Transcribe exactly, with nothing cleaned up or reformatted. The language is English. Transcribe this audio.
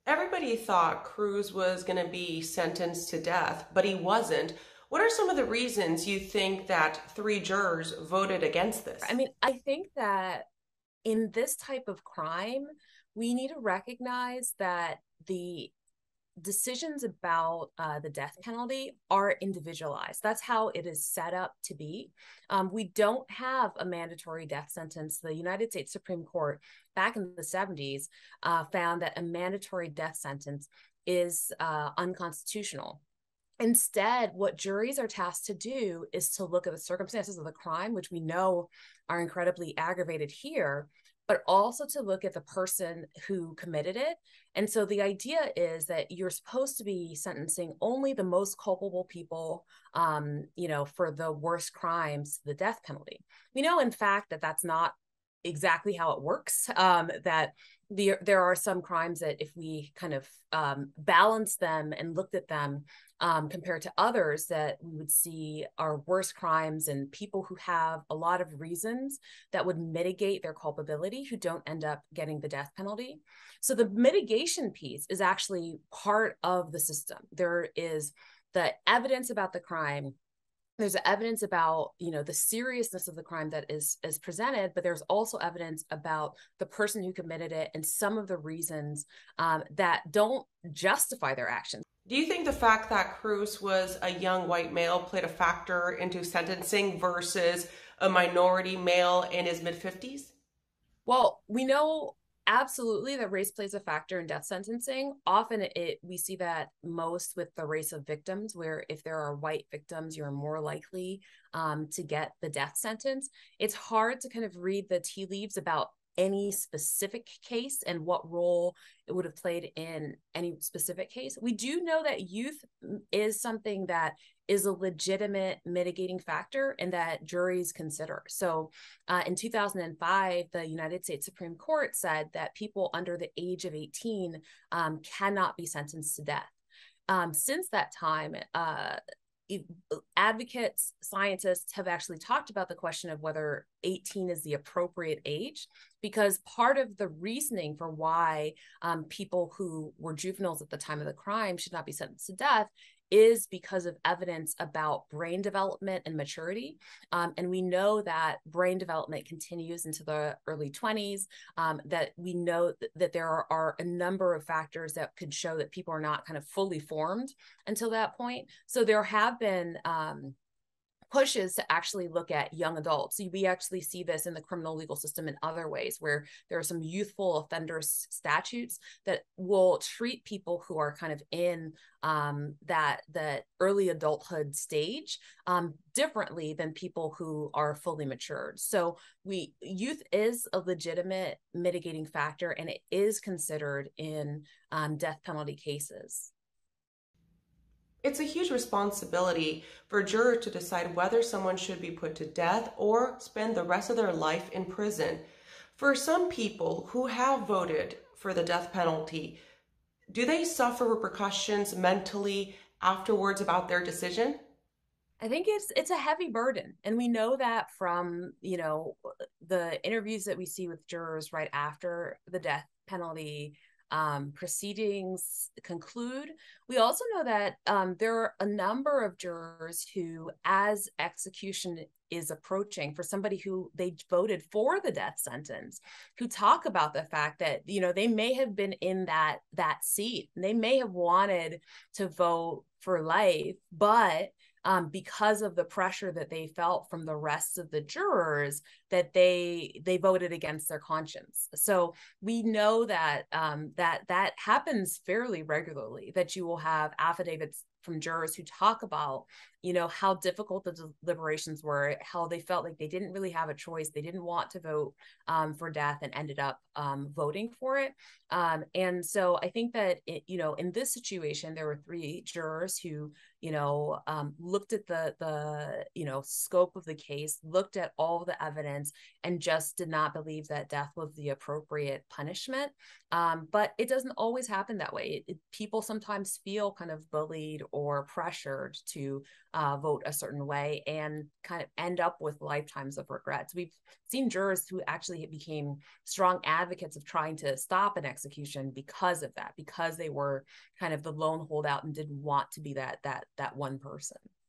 Everybody thought Cruz was going to be sentenced to death, but he wasn't. What are some of the reasons you think that three jurors voted against I this? mean, I think that in this type of crime, we need to recognize that the decisions about uh, the death penalty are individualized. That's how it is set up to be. Um, we don't have a mandatory death sentence. The United States Supreme Court back in the seventies uh, found that a mandatory death sentence is uh, unconstitutional. Instead, what juries are tasked to do is to look at the circumstances of the crime, which we know are incredibly aggravated here, but also to look at the person who committed it. And so the idea is that you're supposed to be sentencing only the most culpable people, um, you know, for the worst crimes, the death penalty. We know, in fact, that that's not exactly how it works. Um, that the, there are some crimes that if we kind of um, balance them and looked at them um, compared to others, that we would see are worse crimes and people who have a lot of reasons that would mitigate their culpability who don't end up getting the death penalty. So the mitigation piece is actually part of the system. There is the evidence about the crime, there's evidence about, you know, the seriousness of the crime that is is presented, but there's also evidence about the person who committed it and some of the reasons um, that don't justify their actions. Do you think the fact that Cruz was a young white male played a factor into sentencing versus a minority male in his mid fifties? Well, we know absolutely that race plays a factor in death sentencing. Often it we see that most with the race of victims, where if there are white victims, you're more likely um, to get the death sentence. It's hard to kind of read the tea leaves about any specific case and what role it would have played in any specific case. We do know that youth is something that is a legitimate mitigating factor and that juries consider. So uh, in two thousand five, the United States Supreme Court said that people under the age of eighteen um, cannot be sentenced to death. Um, since that time, uh, advocates, scientists have actually talked about the question of whether eighteen is the appropriate age, because part of the reasoning for why um, people who were juveniles at the time of the crime should not be sentenced to death is because of evidence about brain development and maturity. Um, and we know that brain development continues into the early twenties, um, that we know th- that there are, are a number of factors that could show that people are not kind of fully formed until that point. So there have been um, pushes to actually look at young adults. We actually see this in the criminal legal system in other ways, where there are some youthful offender statutes that will treat people who are kind of in um, that that early adulthood stage um, differently than people who are fully matured. So we youth is a legitimate mitigating factor, and it is considered in um, death penalty cases. It's a huge responsibility for a juror to decide whether someone should be put to death or spend the rest of their life in prison. For some people who have voted for the death penalty, do they suffer repercussions mentally afterwards about their decision? I think it's it's a heavy burden, and we know that from, you know, the interviews that we see with jurors right after the death penalty um, proceedings conclude. We also know that um, there are a number of jurors who, as execution is approaching, for somebody who they voted for the death sentence, who talk about the fact that, you know, they may have been in that that seat, they may have wanted to vote for life, but um, because of the pressure that they felt from the rest of the jurors, that they they voted against their conscience. So we know that um, that that happens fairly regularly. That you will have affidavits from jurors who talk about, you know, how difficult the deliberations were, how they felt like they didn't really have a choice, they didn't want to vote um, for death, and ended up um, voting for it. Um, and so I think that it, you know, in this situation, there were three jurors who, you know, um, looked at the the you know scope of the case, looked at all the evidence, and just did not believe that death was the appropriate punishment. Um, but it doesn't always happen that way. It, it, people sometimes feel kind of bullied or pressured to uh, vote a certain way and kind of end up with lifetimes of regrets. We've seen jurors who actually became strong advocates of trying to stop an execution because of that, because they were kind of the lone holdout and didn't want to be that that that one person.